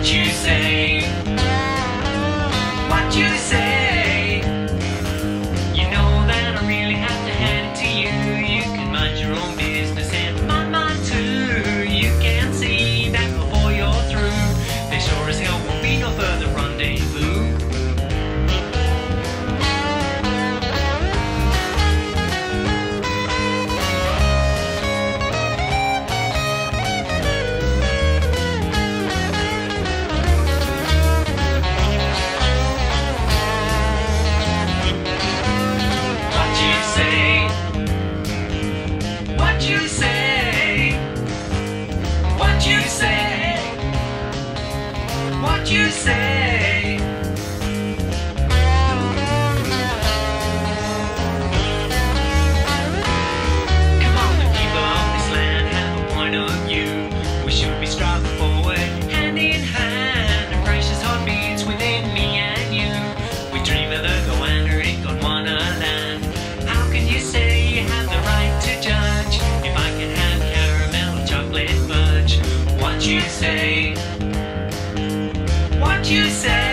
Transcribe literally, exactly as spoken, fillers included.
What you say? What you say? You know that I really have to hand it to you. You can mind your own business and mind mine too. You can see that before you're through, there sure as hell won't be no further rendezvous. What you say? What you say? What you say? Come on, the people of this land have a point of view. We should be striving forward, hand in hand, and precious heartbeats within me and you. We dream of the Goanna in Gondwana land. How can you say you have the right to judge if I can have caramel or chocolate fudge? What you say? What you say?